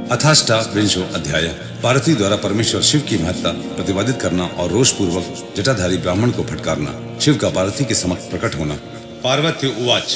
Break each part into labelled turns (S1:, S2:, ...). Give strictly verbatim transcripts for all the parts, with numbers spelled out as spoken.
S1: अथाष्टाविंशो अध्याय। पार्वती द्वारा परमेश्वर शिव की महत्ता प्रतिपादित करना और रोष पूर्वक जटाधारी ब्राह्मण को फटकारना। शिव का पार्वती के समक्ष प्रकट होना। पार्वती उवाच।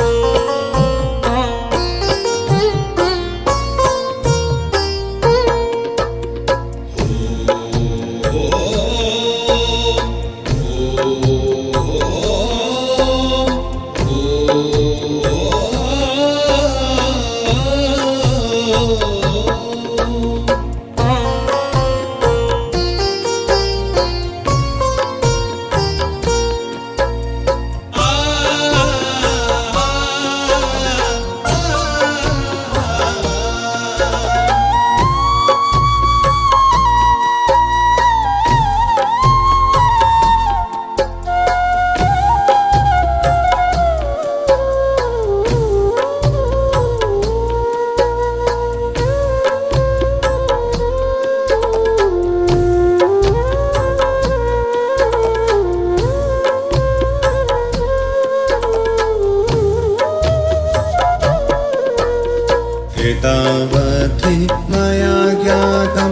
S2: एतावद्धि मया ज्ञातं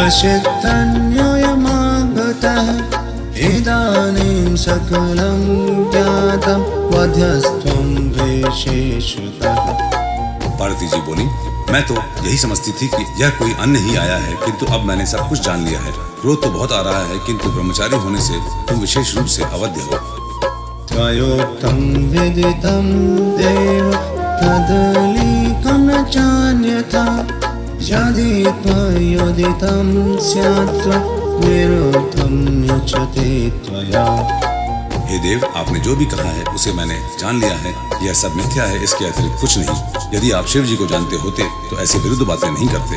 S2: कश्चित्तन्योऽयमागतः इदानीं सकलं ज्ञातं वध्यस्त्वं विशेषतः।
S1: पार्वती जी बोली, मैं तो यही समझती थी कि यह कोई अन्य ही आया है, किंतु अब मैंने सब कुछ जान लिया है। क्रोध तो बहुत आ रहा है, किंतु ब्रह्मचारी होने से तुम विशेष रूप से अवध्य हो।
S2: त्वयोक्तं विदितं देव तदलीकं न चान्यथा यदि त्वयोदितं स्यात् विरुद्धं न्युच्यते त्वया।
S1: हे देव, आपने जो भी कहा है उसे मैंने जान लिया है। यह सब मिथ्या है, इसके अतिरिक्त कुछ नहीं। यदि आप शिव जी को जानते होते तो ऐसी विरुद्ध बातें नहीं करते।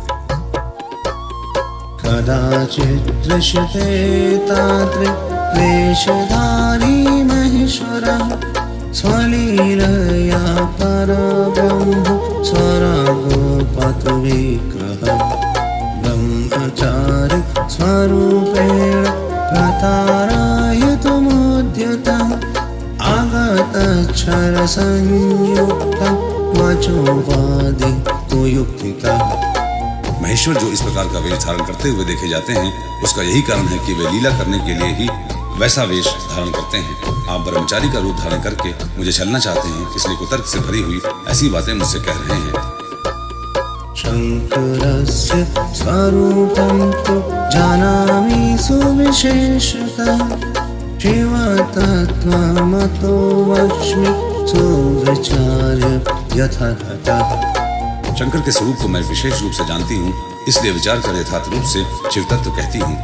S2: कदाचित् दृश्यते तात्र वेशधारी महेश्वरः स्वलीलया परब्रह्म स्वरागोपतुविग्रहः ब्रह्मचारि स्वरूपेण प्रतारयितुमुद्यतः आगतच्छरसंयुक्तं वचोवादी कुयुक्तिकः।
S1: महेश्वर जो इस प्रकार का वेश धारण करते हुए देखे जाते हैं, उसका यही कारण है कि वे लीला करने के लिए ही वैसा वेश धारण करते हैं। आप ब्रह्मचारी का रूप धारण करके मुझे छलना चाहते हैं, इसलिए कुतर्क से भरी हुई ऐसी बातें मुझसे कह रहे हैं।
S2: शंकरस्य स्वरूपं तु जानामि सुविशेषतः शिवतत्त्वमतो वच्मि सुविचार्य यथातथः।
S1: शंकर के स्वरूप को मैं विशेष रूप से जानती हूँ, इसलिए विचार कर यथार्थ रूप से शिव तत्व कहती हूँ।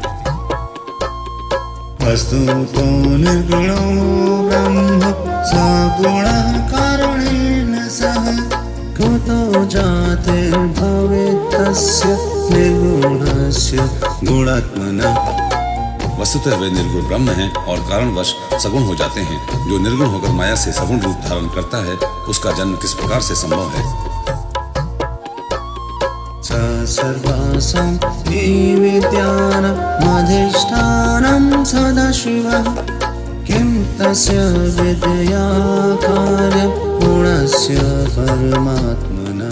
S2: वस्तु तो निर्गुणो ब्रह्म सगुणः कारणेन सह कुतो जातिर्भवेत् तस्य निर्गुणस्य गुणात्मनः।
S1: वस्तुतः वे निर्गुण ब्रह्म हैं और कारणवश सगुण हो जाते हैं। जो निर्गुण होकर माया से सगुण रूप धारण करता है, उसका जन्म किस प्रकार से संभव है?
S2: सर्वासां विद्यानामधिष्ठानं सदाशिवः किं तस्य विद्या कार्यं गुणस्य परमात्मनः।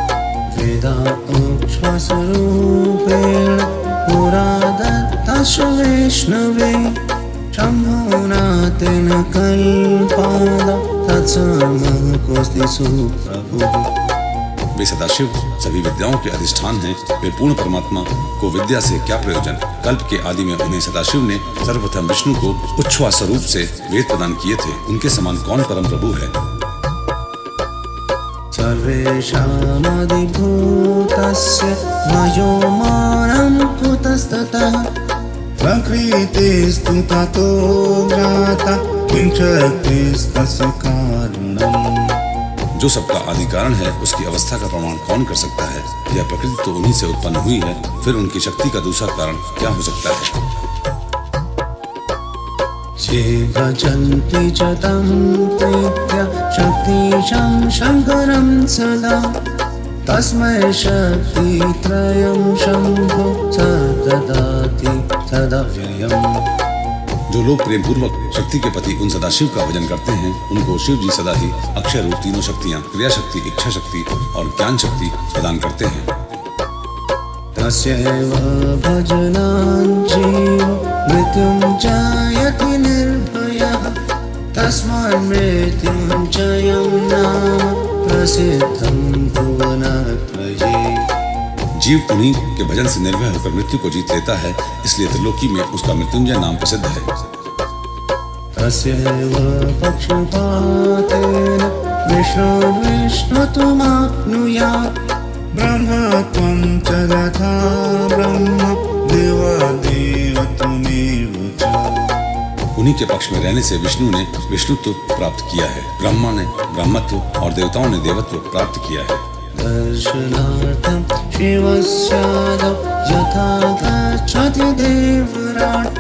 S2: वेदाक्षस्वरूपेण पुरा दत्तस्य वैष्णवे शम्भुना तेन कल्पाद तत्समः कोऽस्ति सुप्रभुः।
S1: वे सदाशिव सभी विद्याओं के अधिष्ठान हैं। वे पूर्ण परमात्मा को विद्या से क्या प्रयोजन? कल्प के आदि में उन्हें सदाशिव ने सर्वप्रथम विष्णु को उच्छ्वास स्वरूप से वेद प्रदान किए थे। उनके समान कौन परम प्रभु है?
S2: सर्वेषामधिभूतस्य वयोमानं कुतस्ततः प्रकृतिस्तु ततो ज्ञाता किं शक्तिस्तस्य कारणम्।
S1: जो सबका आदि कारण है, उसकी अवस्था का प्रमाण कौन कर सकता है? यह प्रकृति तो उन्हीं से उत्पन्न हुई है, फिर उनकी शक्ति का दूसरा कारण क्या हो सकता है?
S2: ये भजन्ति च तं प्रीत्या शक्तिशं शङ्करं सदा तस्मै शक्तित्रयं शम्भो स ददाति सदव्ययम्।
S1: जो लोग प्रेम पूर्वक शक्ति के पति उन सदाशिव का भजन करते हैं, उनको शिव जी सदा ही अक्षय रूप तीनों शक्तियाँ, क्रिया शक्ति, इच्छा शक्ति और ज्ञान शक्ति प्रदान करते हैं।
S2: तस्यैव भजनान् जीवो मृत्युञ्जयति निर्भयः तस्मात् मृत्युञ्जयं नाम प्रसिद्धं भुवनत्रये।
S1: जीव उन्हीं के भजन से निर्भय होकर मृत्यु को जीत लेता है, इसलिए त्रिलोकी में उसका मृत्युंजय नाम प्रसिद्ध है।
S2: तस्यैव पक्षपातेन विष्णुर्विष्णुत्वमाप्नुयात् ब्रह्मत्वं च तथा ब्रह्म देवादेव त्वमेव च।
S1: उन्हीं के पक्ष में रहने से विष्णु ने विष्णुत्व प्राप्त किया है, ब्रह्मा ने ब्रह्मत्व और देवताओं ने देवत्व प्राप्त किया है।
S2: दर्शनार्थं शिवस्यादौ यथा गच्छति देवराट्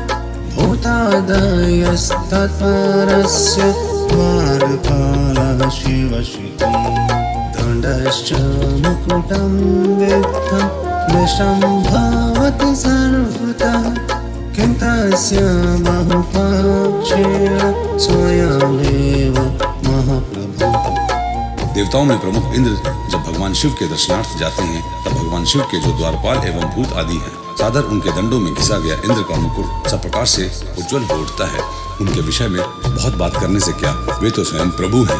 S2: भूतादयस्तत्परस्य द्वारपालः शिवशिखं दण्डश्च मुकुटं विद्धं दृष्टं भवति सर्वतः किं तस्य बहुपक्षेण स्वयमेव महाप्रभुः।
S1: देवताओं में प्रमुख इंद्र जब भगवान शिव के दर्शनार्थ जाते हैं तब भगवान शिव के जो द्वारपाल एवं भूत आदि हैं सादर उनके दंडों में घिसा गया इंद्र का मुकुट सब प्रकार से उज्जवल हो उठता है। उनके विषय में बहुत बात करने से क्या, वे तो स्वयं प्रभु हैं।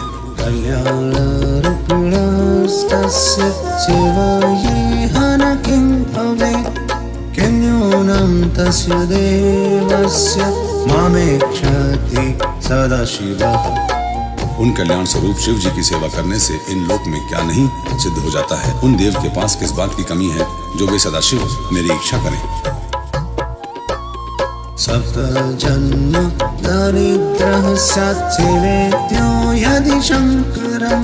S2: कल्याणरूपिणस्तस्य सेवयेह न किं भवेत् किं न्यूनं तस्य देवस्य मामेक्षति सदाशिवः।
S1: उन कल्याण स्वरूप शिव जी की सेवा करने से इन लोक में क्या नहीं सिद्ध हो जाता है। उन देव के पास किस बात की कमी है जो वे सदाशिव मेरी इच्छा करें।
S2: सप्त जन्म दरिद्रः स्यात् सेवेत्यो यदि शङ्करं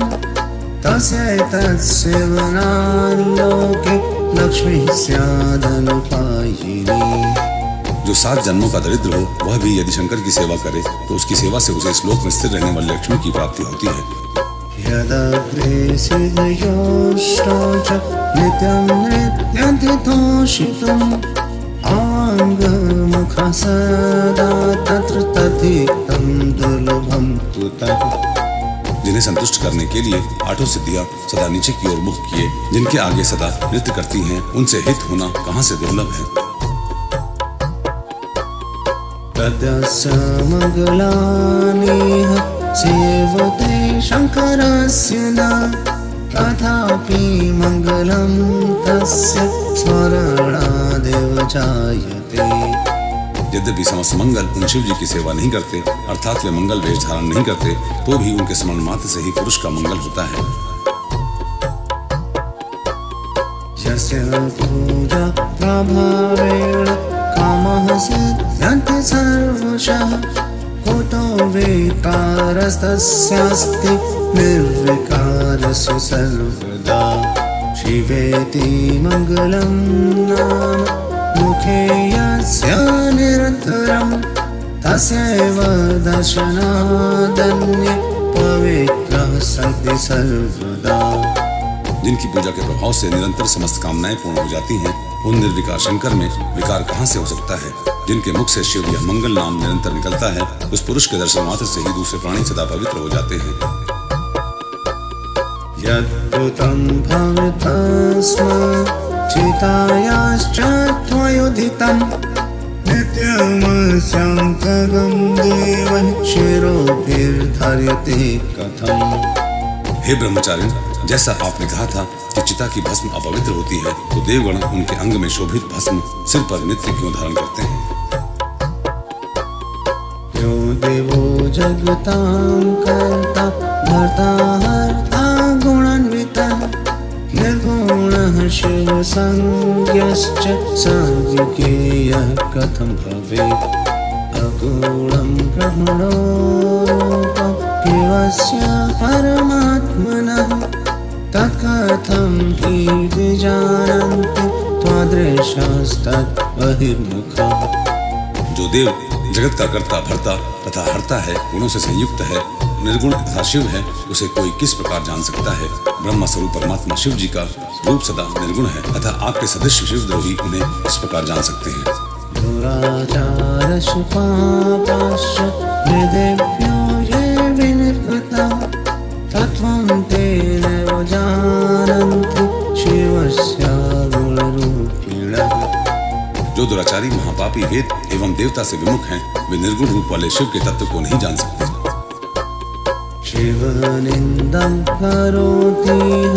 S2: तस्यैतत्सेवनान् लोके लक्ष्मीः स्यादनुपायिनी।
S1: जो सात जन्मों का दरिद्र हो वह भी यदि शंकर की सेवा करे तो उसकी सेवा से उसे इस लोक में स्थिर रहने वाली लक्ष्मी की प्राप्ति होती है।
S2: यदग्रे सिद्धयोष्टौ च नित्यं नृत्यन्ति तोषितुम् आङ्गमुखः सदा तत्र तथितं दुर्लभं कुतः।
S1: जिन्हें संतुष्ट करने के लिए आठों सिद्धियां सदा नीचे की ओर मुख किए जिनके आगे सदा नृत्य करती हैं, उनसे हित होना कहाँ से दुर्लभ है।
S2: तदस्य मङ्गलानिह सेवते शङ्करस्य न तथापि मङ्गलं तस्य स्मरणादेव जायते।
S1: यद्यपि समस्त मंगल उन शिव जी की सेवा नहीं करते अर्थात वे मंगल वेश धारण नहीं करते तो भी उनके स्मरण मात्र से ही पुरुष का मंगल होता है।
S2: यस्य पूजा प्रभावेण कामः सिद्ध्यन्ति सर्वशः कुतो विकारस्तस्यास्ति निर्विकारस्य सर्वदा। शिवेति मङ्गलं नाम मुखे यस्य निरन्तरं तस्यैव दर्शनादन्ये पवित्रः सति सर्वदा।
S1: जिनकी पूजा के प्रभाव से निरंतर समस्त कामनाएं पूर्ण हो जाती हैं, उन निर्विकार शंकर में विकार कहाँ से हो सकता है। जिनके मुख से शिव यह मंगल नाम निरंतर निकलता है, उस पुरुष के दर्शन मात्र से ही दूसरे प्राणी सदा पवित्र हो जाते हैं।
S2: यद्भुतं भवतस्म चितायाश्च त्वयोदितं नित्यमस्याङ्करं देवः शिरोभिर्धार्यते कथम्।
S1: हे ब्रह्मचारिण, जैसा आपने कहा था कि चिता की भस्म अपवित्र होती है, तो देवगण उनके अंग में शोभित भस्म सिर पर नित्य क्यों धारण करते हैं।
S2: यो देवो जगतां कर्ता भर्ता हर्ता गुणान्वितः निर्गुणः शिव संज्ञश्च संज्ञेयः कथं भवेत्। अगुणं ब्रह्मणो रूपं शिवस्य परमात्मनः तत्कथं हि विजानन्ति त्वादृशास्तद्बहिर्मुखः।
S1: जो देव जगत का कर्ता भर्ता तथा हर्ता है, गुणों से संयुक्त है, निर्गुण तथा शिव है, उसे कोई किस प्रकार जान सकता है। ब्रह्म स्वरूप परमात्मा शिव जी का रूप सदा निर्गुण है, अतः आपके सदृश शिवद्रोही उन्हें इस प्रकार जान सकते हैं।
S2: दुराचारश्च पापश्च हृदेभ्यो ये विनिर्गताः तत्त्वं ते नैव जानन्ति शिवस्य गुणरूपिणः।
S1: जो दुराचारी महापापी वेद एवं देवता से विमुख हैं, वे निर्गुण रूप वाले शिव के तत्व को नहीं जान सकते।
S2: शिव निंदं करोति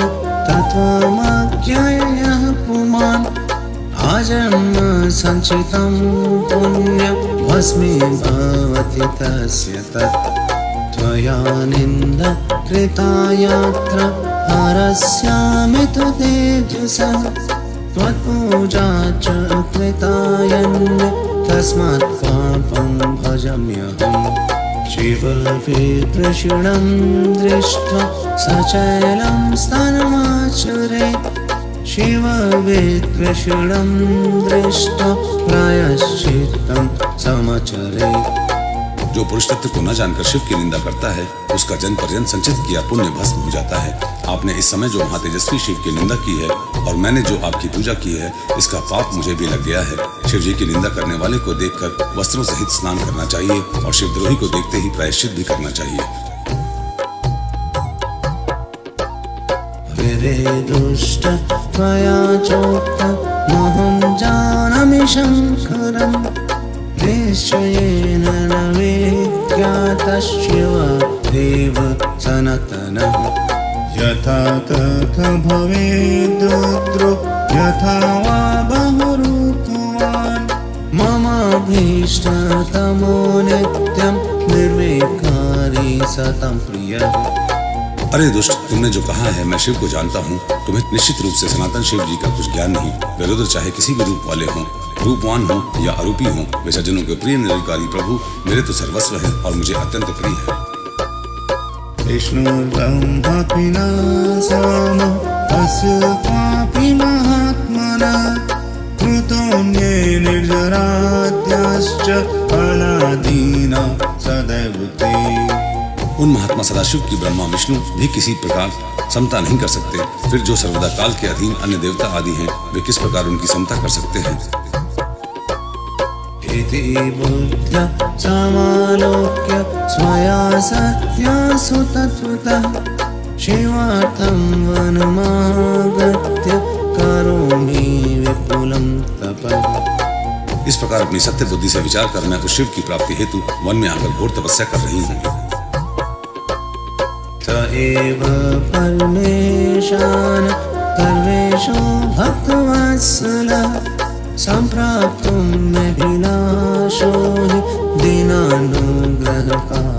S2: तत्त्वमज्ञायः पुमान् आजन्म संचितं पुण्यं भस्मीभवति तस्य तत् त्वया निन्दा कृता यत्र हरस्यामि तु तेजसः त्वत्पूजा च कृता यन्ने तस्मात् पापं भजाम्यहम् शिवविप्रषिणं दृष्ट्वा सचैलं स्तनमाचरेत् शिवविप्रषिणं दृष्ट्वा प्रायश्चित्तं समाचरेत्।
S1: जो पुरुष तत्व को न जानकर शिव की निंदा करता है, उसका जन्म पर्यंत संचित किया पुण्य भस्म हो जाता है। आपने इस समय जो महातेजस्वी शिव की निंदा की है और मैंने जो आपकी पूजा की है, इसका पाप मुझे भी लग गया है। शिव जी की निंदा करने वाले को देखकर वस्त्रों सहित स्नान करना चाहिए और शिवद्रोही को देखते ही प्रायश्चित भी करना चाहिए।
S2: दुष्ट त्वया चोक्तं महं जानामि शङ्करम् निश्चयेन न विज्ञातः शिवदेव सनातनः यथा तथा भवेद् रुद्रो यथा वा बहुरूपवान् मम भीष्टतमो नित्यं निर्विकारी सतं प्रियः।
S1: अरे दुष्ट, तुमने जो कहा है मैं शिव को जानता हूँ। तुम्हें निश्चित रूप से सनातन शिव जी का कुछ ज्ञान नहीं। वे रुद्र चाहे किसी भी रूप वाले हों, रूपवान हो या अरूपी हो, वे सज्जनों के प्रिय निर्विकारी प्रभु मेरे तो सर्वस्व है और मुझे अत्यंत प्रिय है।
S2: विष्णुर्ब्रह्मा पिनासामो तस्य पापी महात्मनः कृतोऽन्ये निर्जराद्याश्च अनादीना सदैव ते।
S1: उन महात्मा सदाशिव की ब्रह्मा विष्णु भी किसी प्रकार समता नहीं कर सकते। फिर जो सर्वदा काल के अधीन अन्य देवता आदि हैं, वे किस प्रकार उनकी समता कर सकते हैं।
S2: इति बुद्ध्या समालोक्य स्वया सत्या सुतत्वतः शिवार्थं वनमागत्य करोमि विपुलं तपः।
S1: इस प्रकार अपनी सत्य बुद्धि से विचार कर मैं उस शिव की प्राप्ति हेतु वन में आकर घोर तपस्या कर रही हूँ।
S2: स एव परमेशान सर्वेषु भक्तवत्सलः सम्प्राप्तुं मेभिलाषो हि दीनानुग्रहकारकम्।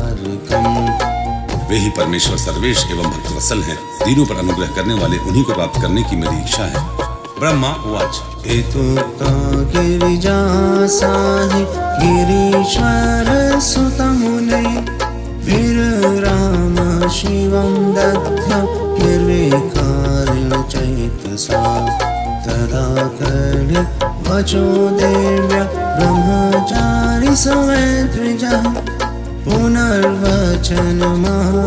S1: वे ही परमेश्वर सर्वेश एवं भक्तवत्सल हैं। दीनों पर अनुग्रह करने वाले उन्हीं को प्राप्त करने की मेरी इच्छा है। ब्रह्मा उवाच
S2: एतुक्ता गिरिजासाहि गिरीश्वर सुतमुने वीरराम शिवं दग्ध्वा निर्विकारेण चैतसा तदा कर्णे वचो देव्या ब्रह्मचारी सवेद्विजः पुनर्वचनमाख्यातुं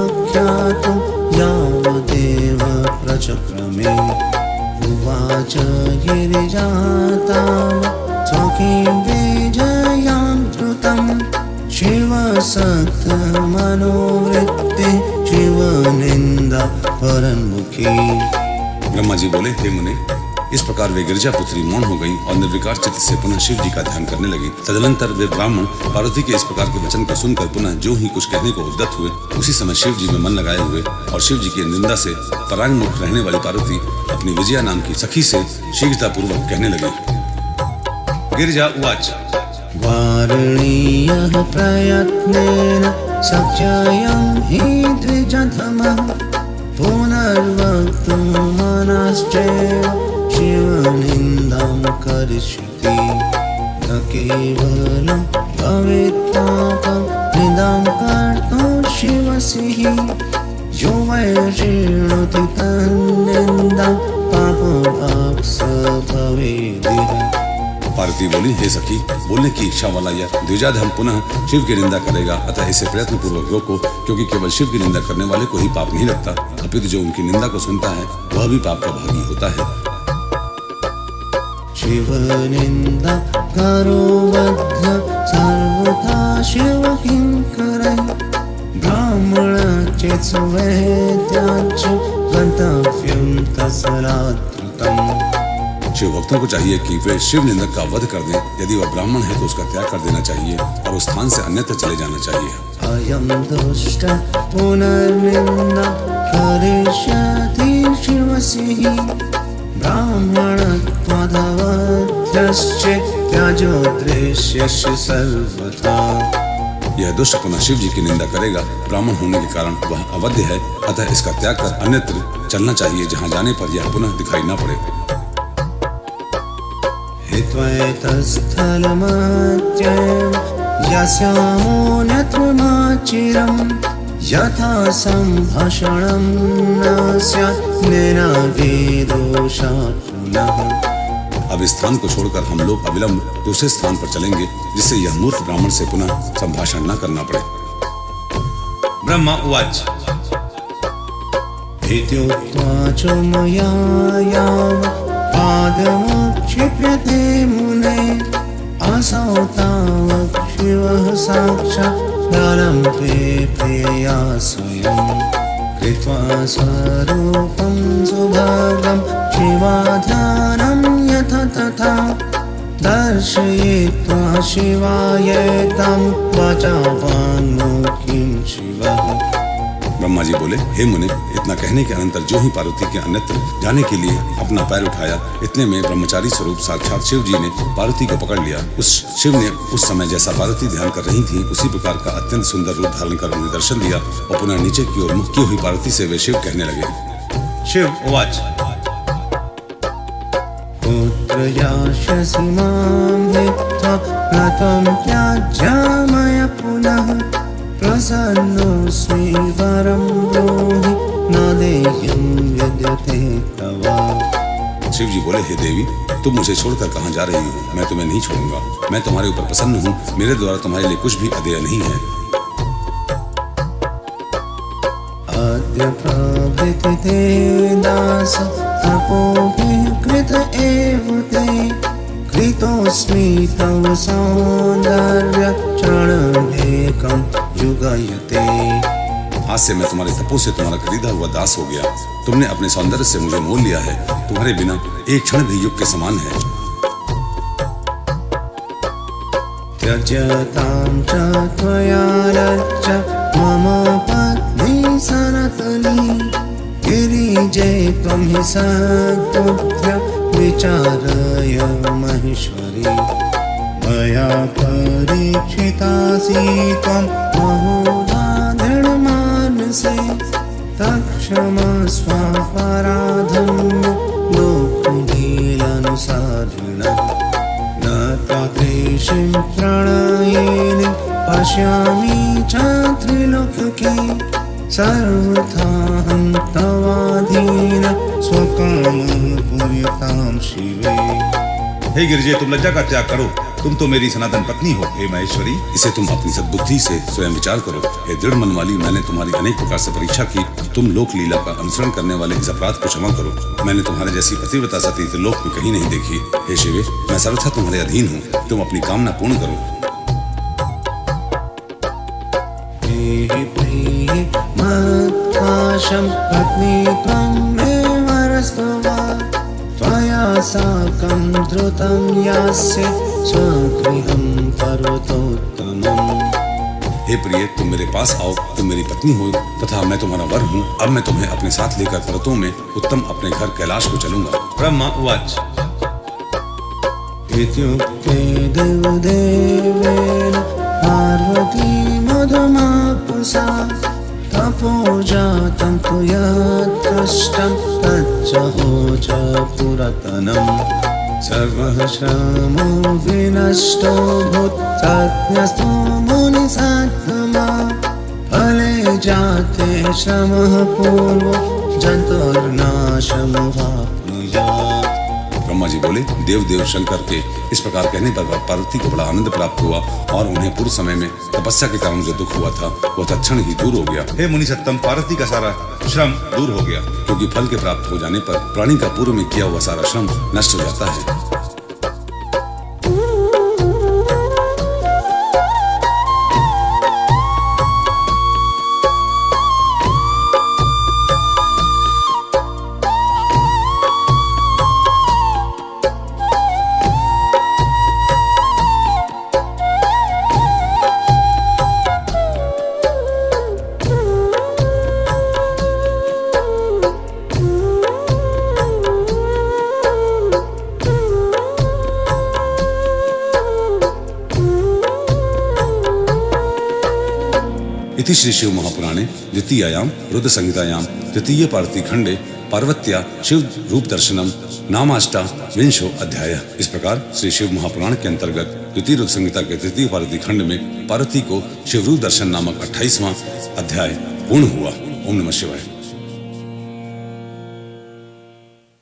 S2: यावदेव प्रचक्रमे। उवाच गिरिजा तावत् स्वकीं विजयां द्रुतं शिवसक्त मनोवृत्ति शिवनिंदा परन्मुखी।
S1: ब्रह्मा जी बोले, हे मुने, इस प्रकार वे गिरिजा पुत्री मौन हो गई और निर्विकार चित्त से पुनः शिव जी का ध्यान करने लगी। तदनंतर वे ब्राह्मण पार्वती के इस प्रकार के वचन को सुनकर पुनः जो ही कुछ कहने को उद्यत हुए, उसी समय शिव जी में मन लगाए हुए और शिव जी की निंदा से परांगमुख रहने वाली पार्वती अपनी विजया नाम की सखी से शीघ्रता पूर्वक कहने लगी। गिरिजा उवाच
S2: वारणीयः प्रयत्नेन सख्ययं हि द्विजतमः पुनर्वक्तुं मनश्चैव शिवनिन्दां करिष्यति। न केवलं भवेत् पापं निन्दां कर्तुं शिवसिः यो वै शृणोति तन्निन्दां पापभाक् स भवेदिह।
S1: पार्वती बोली, हे सखी, बोलने की इच्छा वाला यह द्विजाधम पुनः शिव की निंदा करेगा, अतः इसे प्रयत्न पूर्वक रोको, क्योंकि केवल शिव की निंदा करने वाले को ही पाप नहीं लगता, अपितु जो उनकी निंदा को सुनता है वह भी पाप का भागी होता है।
S2: शिव निंदा करो बद्ध सर्वथा शिव किंकरः ब्राह्मण चेत् सुवेद्याच्च गन्तव्यं तत्सलात्कृतम्।
S1: शिव भक्तों को चाहिए कि वे शिव निंदक का वध कर दें। यदि वह ब्राह्मण है तो उसका त्याग कर देना चाहिए और उस स्थान से अन्यत्र चले जाना चाहिए।
S2: अयं दुष्ट पुनर्निंदा करिष्यति शिवसिः ब्राह्मणत्वदवध्यश्च त्याजो दृश्यस्य सर्वथा।
S1: यह दुष्ट पुनः शिव जी की निंदा करेगा। ब्राह्मण होने के कारण वह अवध्य है, अतः इसका त्याग कर अन्यत्र चलना चाहिए जहाँ जाने पर यह पुनः दिखाई न पड़े।
S2: हित्वैतस्थलमत्येव यस्यामोऽन्यत्रमाचिरं यथा सम्भाषणं न स्यात् निनादेदोषात् पुनः।
S1: अब इस स्थान को छोड़कर हम लोग अविलंब दूसरे स्थान पर चलेंगे, जिससे यह मूर्ख ब्राह्मण से पुनः संभाषण न करना पड़े।
S3: ब्रह्मा उवाच
S2: इत्युक्त्वा च मया यावत् पादमुक्षिप्यते मुने असौ तावत् शिवः साक्षात् दानं ते प्रियया स्वयं कृत्वा स्वरूपं सुभगं शिवाध्यानं यथा तथा दर्शयित्वा शिवाय तं वचावान्मुखीं शिवः।
S1: ब्रह्मा जी बोले, हे मुने, इतना कहने के अनंतर जो ही पार्वती के अन्यत्र जाने के लिए अपना पैर उठाया, इतने में ब्रह्मचारी स्वरूप साक्षात शिव जी ने पार्वती को पकड़ लिया। उस शिव ने उस समय जैसा पार्वती ध्यान कर रही थी उसी प्रकार का अत्यंत सुंदर रूप धारण कर उन्हें दर्शन दिया और पुनः नीचे की ओर मुख की हुई पार्वती से वे शिव कहने लगे।
S3: शिव उवाच
S2: पुत्र यास्यसि मां हित्वा न त्वं त्याज्यामय पुनः प्रसन्नोऽस्मि वरं ब्रूहि न देह्यं विद्यते तव।
S1: शिव जी बोले, हे देवी, तुम मुझे छोड़कर कहाँ जा रही हो? मैं तुम्हें नहीं छोड़ूंगा। मैं तुम्हारे ऊपर प्रसन्न हूँ। मेरे द्वारा तुम्हारे लिए कुछ भी अदेय नहीं है।
S2: अद्य प्रभृति ते दास तपोभिः कृत एव ते कृतोऽस्मि तव सौन्दर्य क्षणमेकं युगयते।
S1: आज से मैं तुम्हारे तपो से तुम्हारा खरीदा हुआ दास हो गया। तुमने अपने सौंदर्य से मुझे मोल लिया है। तुम्हारे बिना एक क्षण भी युग के समान है।
S2: त्यज्यतां च त्वया रज्ज मम पत्नी सनातनी गिरिजे त्वं हि सत्पुत्र विचारय महेश्वरी। मया परीक्षितासि त्वं बहुधा दृढमानसे तत्क्षमस्वापराधं लोकलीलानुसारिणः। न तादृशीं प्रणयिनीं पश्यामि च त्रिलोके सर्वथाहं तवाधीन स्वकामं पूर्यतां शिवे।
S3: हे गिरिजे, तुम लज्जा का त्याग करो। तुम तो मेरी सनातन पत्नी हो। हे महेश्वरी,
S1: इसे तुम अपनी सद्बुद्धि से स्वयं विचार करो। हे दृढ़ मन वाली, मैंने तुम्हारी अनेक प्रकार से परीक्षा की। तुम लोक लीला का अनुसरण करने वाले इस अपराध को क्षमा करो। मैंने तुम्हारे जैसी पतिव्रता सती लोक में कहीं नहीं देखी। हे शिवे, मैं सर्वथा तुम्हारे अधीन हूँ। तुम अपनी कामना पूर्ण करो।
S2: पत्नी त्वं मे वरस्तु वा त्वया साकं द्रुतं यास्य स्वगृहं पर्वतोत्तमम्।
S1: हे प्रिय, तुम मेरे पास आओ। तुम मेरी पत्नी हो तथा मैं तुम्हारा वर हूँ। अब मैं तुम्हें अपने साथ लेकर पर्वतों में उत्तम अपने घर कैलाश को चलूंगा।
S3: ब्रह्मा उवाच
S2: इत्युक्ते देवदेवेन पार्वती मधुमापुषा तपोजातं तु यत्कष्टं तच्चहो च पुरातनम्। सर्वः श्रमो विनष्टो भूत् तज्ञस्तु मुनिसत्तमा फले जाते श्रमः पूर्वो जन्तुर्नाशमवाप्नुयात्।
S1: ब्रह्मा जी बोले, देव देव शंकर के इस प्रकार कहने पर पार्वती को बड़ा आनंद प्राप्त हुआ और उन्हें पूर्व समय में तपस्या के कारण जो दुख हुआ था वह तत्क्षण ही दूर हो गया।
S3: हे मुनि सत्तम, पार्वती का सारा श्रम दूर हो गया,
S1: क्योंकि फल के प्राप्त हो जाने पर प्राणी का पूर्व में किया हुआ सारा श्रम नष्ट हो जाता है। इति श्री शिव महापुराणे द्वितीयायाम रुद्र संहितायाम तृतीय पार्वती खंडे पार्वत्या शिव रूप दर्शनम नामाष्टा विंशो अध्याय। इस प्रकार श्री शिव महापुराण के अंतर्गत द्वितीय रुद्र संहिता के तृतीय पार्वती खंड में पार्वती को शिव रूप दर्शन नामक अट्ठाईसवां अध्याय पूर्ण हुआ। ओम नमः शिवाय।